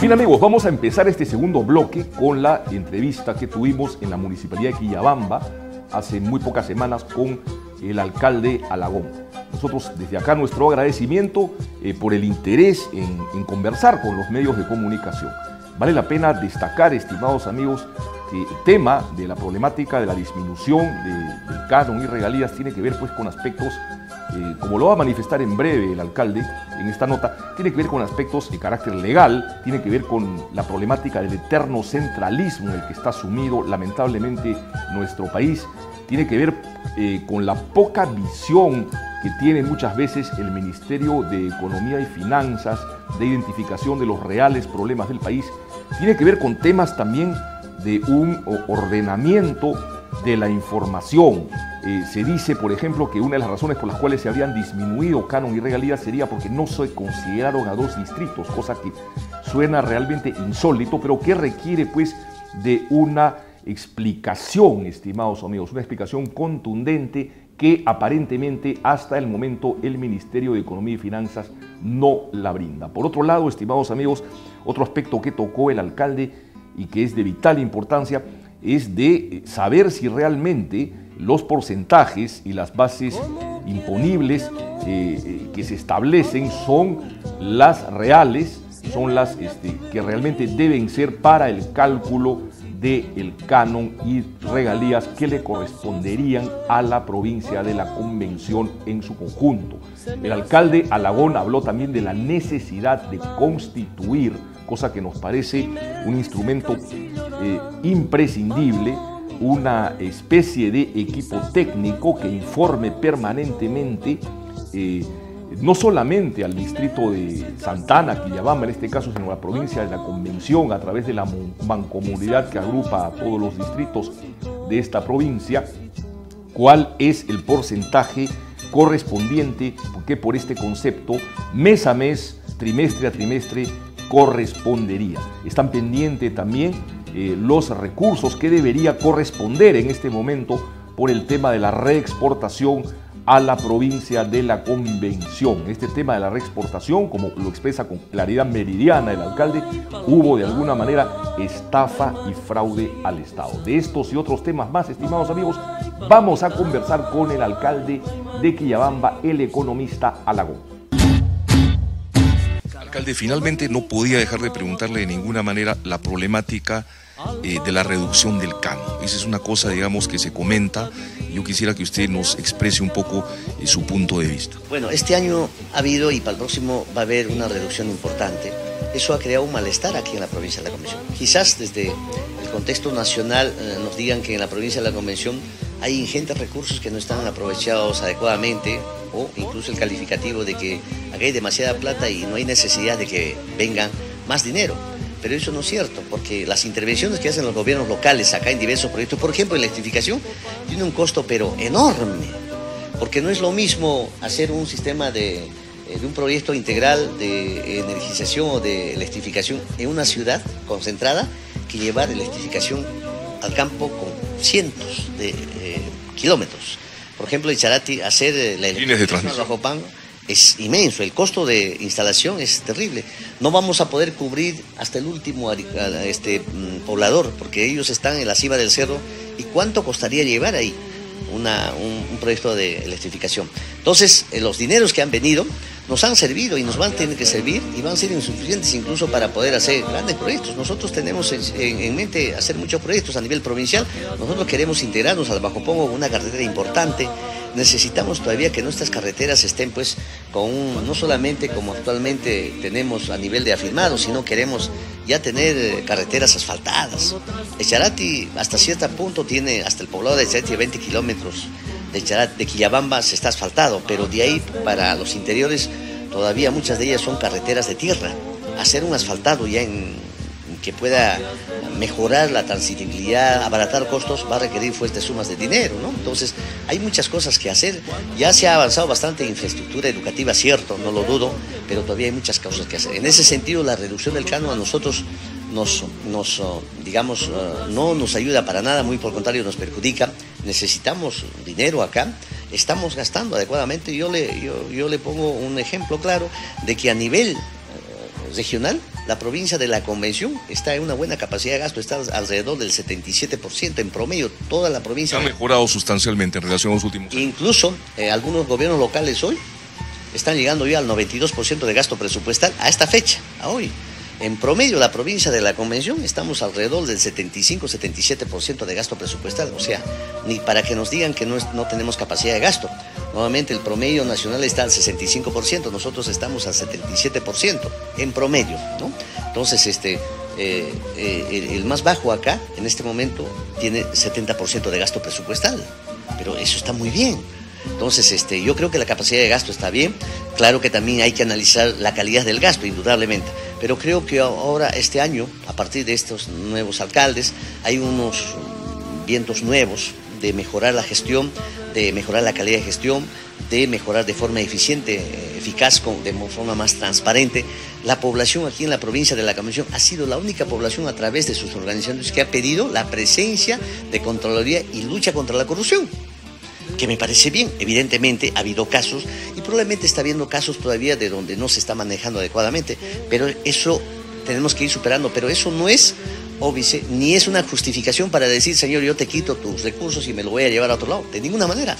Bien amigos, vamos a empezar este segundo bloque con la entrevista que tuvimos en la Municipalidad de Quillabamba hace muy pocas semanas con el alcalde Alagón. Nosotros desde acá nuestro agradecimiento por el interés en conversar con los medios de comunicación. Vale la pena destacar, estimados amigos, que el tema de la problemática de la disminución del canon y regalías tiene que ver pues con aspectos, como lo va a manifestar en breve el alcalde en esta nota, tiene que ver con aspectos de carácter legal, tiene que ver con la problemática del eterno centralismo en el que está sumido lamentablemente nuestro país, tiene que ver con la poca visión que tiene muchas veces el Ministerio de Economía y Finanzas de identificación de los reales problemas del país, tiene que ver con temas también de un ordenamiento de la información. Se dice, por ejemplo, que una de las razones por las cuales se habían disminuido canon y regalías sería porque no se consideraron a 2 distritos, cosa que suena realmente insólito, pero que requiere pues de una explicación, estimados amigos, una explicación contundente que aparentemente hasta el momento el Ministerio de Economía y Finanzas no la brinda. Por otro lado, estimados amigos, otro aspecto que tocó el alcalde y que es de vital importancia es de saber si realmente los porcentajes y las bases imponibles que se establecen son las reales, son las que realmente deben ser para el cálculo del canon y regalías que le corresponderían a la provincia de la Convención en su conjunto. El alcalde Alagón habló también de la necesidad de constituir, cosa que nos parece un instrumento imprescindible, una especie de equipo técnico que informe permanentemente no solamente al distrito de Santana, Quillabamba en este caso, sino a la provincia de la Convención a través de la mancomunidad que agrupa a todos los distritos de esta provincia, cuál es el porcentaje correspondiente, porque por este concepto mes a mes, trimestre a trimestre, correspondería. Están pendientes también los recursos que debería corresponder en este momento por el tema de la reexportación a la provincia de la Convención. Este tema de la reexportación, como lo expresa con claridad meridiana el alcalde, hubo de alguna manera estafa y fraude al Estado. De estos y otros temas más, estimados amigos, vamos a conversar con el alcalde de Quillabamba, el economista Alagón. Alcalde, finalmente no podía dejar de preguntarle de ninguna manera la problemática de la reducción del canon. Esa es una cosa, digamos, que se comenta. Yo quisiera que usted nos exprese un poco su punto de vista. Bueno, este año ha habido y para el próximo va a haber una reducción importante. Eso ha creado un malestar aquí en la provincia de la Convención. Quizás desde el contexto nacional nos digan que en la provincia de la Convención hay ingentes recursos que no están aprovechados adecuadamente, o incluso el calificativo de que acá hay demasiada plata y no hay necesidad de que vengan más dinero. Pero eso no es cierto, porque las intervenciones que hacen los gobiernos locales acá en diversos proyectos, por ejemplo, electrificación, tiene un costo pero enorme, porque no es lo mismo hacer un sistema de un proyecto integral de energización o de electrificación en una ciudad concentrada que llevar electrificación al campo con cientos de kilómetros. Por ejemplo, en Charati, hacer la electrificación a Bajo Pango es inmenso, el costo de instalación es terrible. No vamos a poder cubrir hasta el último poblador, porque ellos están en la cima del cerro. ¿Y cuánto costaría llevar ahí un proyecto de electrificación? Entonces, los dineros que han venido nos han servido y nos van a tener que servir y van a ser insuficientes incluso para poder hacer grandes proyectos. Nosotros tenemos en mente hacer muchos proyectos a nivel provincial. Nosotros queremos integrarnos al Bajo Pongo con una carretera importante. Necesitamos todavía que nuestras carreteras estén pues no solamente como actualmente tenemos a nivel de afirmado, sino queremos ya tener carreteras asfaltadas. Echarati hasta cierto punto tiene, hasta el poblado de Echarati, 20 kilómetros de Quillabamba se está asfaltado, pero de ahí para los interiores todavía muchas de ellas son carreteras de tierra. Hacer un asfaltado ya que pueda mejorar la transitabilidad, abaratar costos, va a requerir fuertes sumas de dinero, ¿no? Entonces, hay muchas cosas que hacer. Ya se ha avanzado bastante en infraestructura educativa, cierto, no lo dudo, pero todavía hay muchas cosas que hacer. En ese sentido, la reducción del canon a nosotros no nos ayuda para nada, muy por el contrario, nos perjudica. Necesitamos dinero acá, estamos gastando adecuadamente. Yo le pongo un ejemplo claro de que a nivel regional la provincia de la Convención está en una buena capacidad de gasto, está alrededor del 77% en promedio, toda la provincia. Ha mejorado sustancialmente en relación a los últimos años. Incluso algunos gobiernos locales hoy están llegando ya al 92% de gasto presupuestal a esta fecha, a hoy. En promedio, la provincia de la Convención estamos alrededor del 75-77% de gasto presupuestal. O sea, ni para que nos digan que no tenemos capacidad de gasto. Nuevamente, el promedio nacional está al 65%, nosotros estamos al 77% en promedio, ¿no? Entonces, el más bajo acá, en este momento, tiene 70% de gasto presupuestal. Pero eso está muy bien. Entonces, yo creo que la capacidad de gasto está bien. Claro que también hay que analizar la calidad del gasto, indudablemente. Pero creo que ahora, este año, a partir de estos nuevos alcaldes, hay unos vientos nuevos de mejorar la gestión, de mejorar la calidad de gestión, de mejorar de forma eficiente, eficaz, de forma más transparente. La población aquí en la provincia de la Convención ha sido la única población a través de sus organizaciones que ha pedido la presencia de Contraloría y lucha contra la corrupción, que me parece bien. Evidentemente ha habido casos y probablemente está habiendo casos todavía de donde no se está manejando adecuadamente, pero eso tenemos que ir superando. Pero eso no es, óbice, ni es una justificación para decir, señor, yo te quito tus recursos y me lo voy a llevar a otro lado, de ninguna manera.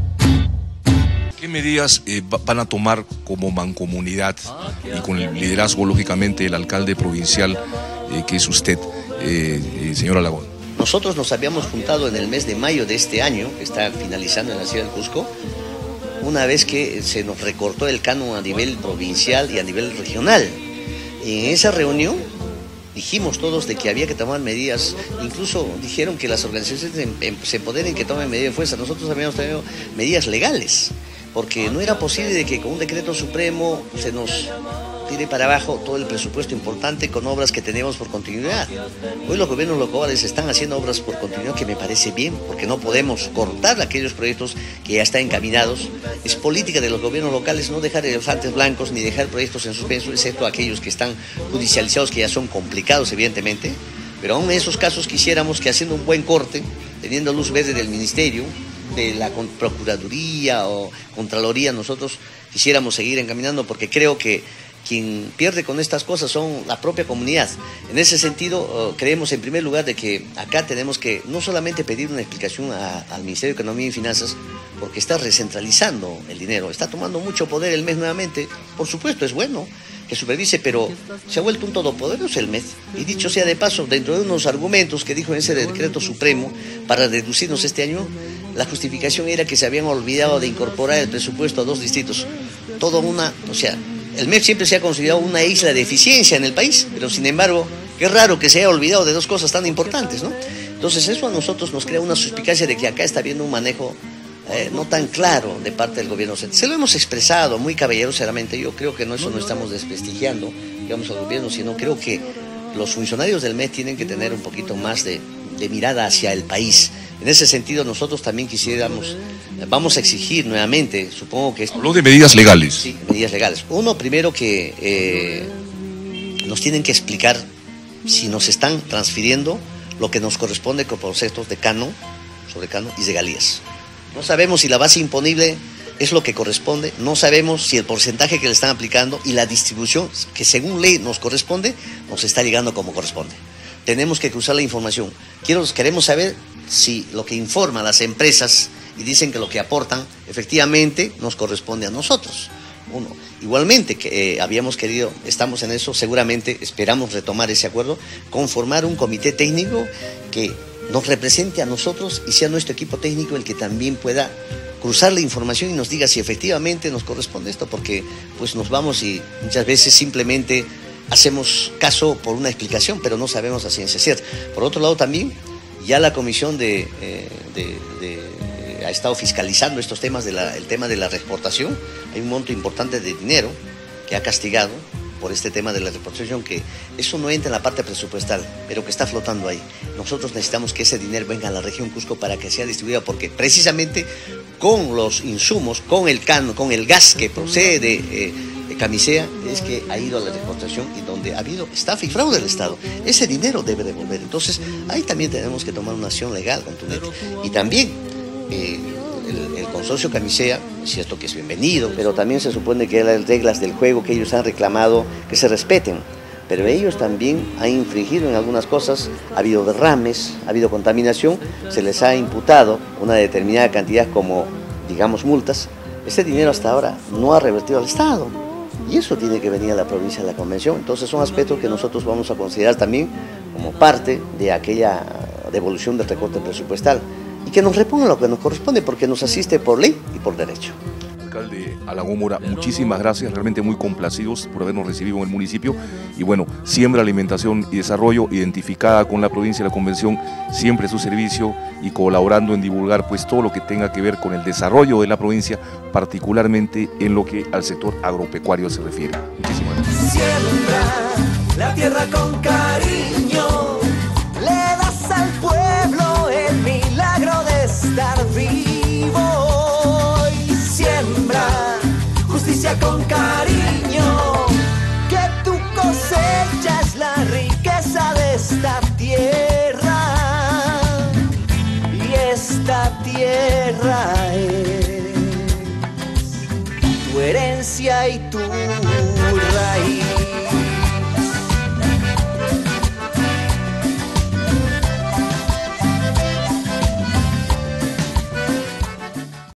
¿Qué medidas van a tomar como mancomunidad y con el liderazgo, lógicamente, del alcalde provincial, que es usted, señor Alagón? Nosotros nos habíamos juntado en el mes de mayo de este año, que está finalizando en la ciudad del Cusco, una vez que se nos recortó el canon a nivel provincial y a nivel regional. Y en esa reunión dijimos todos de que había que tomar medidas, incluso dijeron que las organizaciones se empoderen que tomen medidas de fuerza. Nosotros habíamos tenido medidas legales, porque no era posible de que con un decreto supremo se nos tire para abajo todo el presupuesto importante con obras que tenemos por continuidad. Hoy los gobiernos locales están haciendo obras por continuidad, que me parece bien, porque no podemos cortar aquellos proyectos que ya están encaminados. Es política de los gobiernos locales no dejar elefantes blancos ni dejar proyectos en suspenso, excepto aquellos que están judicializados, que ya son complicados, evidentemente. Pero aún en esos casos quisiéramos que, haciendo un buen corte, teniendo luz verde del Ministerio, de la Procuraduría o Contraloría, nosotros quisiéramos seguir encaminando, porque creo que quien pierde con estas cosas son la propia comunidad. En ese sentido, creemos en primer lugar de que acá tenemos que no solamente pedir una explicación al Ministerio de Economía y Finanzas, porque está recentralizando el dinero, está tomando mucho poder el MES nuevamente. Por supuesto, es bueno que supervise, pero se ha vuelto un todopoderoso el MES. Y dicho sea de paso, dentro de unos argumentos que dijo en ese decreto supremo para reducirnos este año, la justificación era que se habían olvidado de incorporar el presupuesto a 2 distritos. El MES siempre se ha considerado una isla de eficiencia en el país, pero sin embargo, qué raro que se haya olvidado de 2 cosas tan importantes, ¿no? Entonces eso a nosotros nos crea una suspicacia de que acá está habiendo un manejo no tan claro de parte del gobierno. Se lo hemos expresado muy caballerosamente. Yo creo que eso no estamos desprestigiando, digamos, al gobierno, sino creo que los funcionarios del MES tienen que tener un poquito más de mirada hacia el país. En ese sentido, nosotros también vamos a exigir nuevamente, supongo que... Habló de medidas legales. Sí, medidas legales. Uno, primero que nos tienen que explicar si nos están transfiriendo lo que nos corresponde con conceptos de canon, sobre canon y regalías. No sabemos si la base imponible es lo que corresponde, no sabemos si el porcentaje que le están aplicando y la distribución que según ley nos corresponde, nos está llegando como corresponde. Tenemos que cruzar la información. Queremos saber si lo que informan las empresas y dicen que lo que aportan efectivamente nos corresponde a nosotros. Uno. Igualmente, que estamos en eso, seguramente esperamos retomar ese acuerdo, conformar un comité técnico que nos represente a nosotros y sea nuestro equipo técnico el que también pueda cruzar la información y nos diga si efectivamente nos corresponde esto, porque pues nos vamos y muchas veces simplemente hacemos caso por una explicación, pero no sabemos a ciencia cierta. Por otro lado, también ya la comisión ha estado fiscalizando estos temas, el tema de la reexportación. Hay un monto importante de dinero que ha castigado por este tema de la reexportación, que eso no entra en la parte presupuestal, pero que está flotando ahí. Nosotros necesitamos que ese dinero venga a la región Cusco para que sea distribuido, porque precisamente con los insumos, con el gas que procede de Camisea, es que ha ido a la reexportación y donde ha habido estafa y fraude del Estado. Ese dinero debe devolver. Entonces, ahí también tenemos que tomar una acción legal contundente. Y también el consorcio Camisea, es cierto que es bienvenido, pero también se supone que las reglas del juego que ellos han reclamado que se respeten. pero ellos también han infringido en algunas cosas, ha habido derrames, ha habido contaminación, se les ha imputado una determinada cantidad como, digamos, multas. Este dinero hasta ahora no ha revertido al Estado y eso tiene que venir a la provincia de la Convención. Entonces son aspectos que nosotros vamos a considerar también como parte de aquella devolución del recorte presupuestal y que nos reponga lo que nos corresponde porque nos asiste por ley y por derecho. Alcalde Alagón Mora, muchísimas gracias, realmente muy complacidos por habernos recibido en el municipio y bueno, Siembra, Alimentación y Desarrollo, identificada con la provincia de la Convención, siempre a su servicio y colaborando en divulgar pues todo lo que tenga que ver con el desarrollo de la provincia, particularmente en lo que al sector agropecuario se refiere. Muchísimas gracias. Siembra la tierra con cariño, le das al pueblo el milagro de estar vivo. Siembra justicia con cariño, que tu cosecha es la riqueza de esta tierra, y esta tierra es tu herencia y tu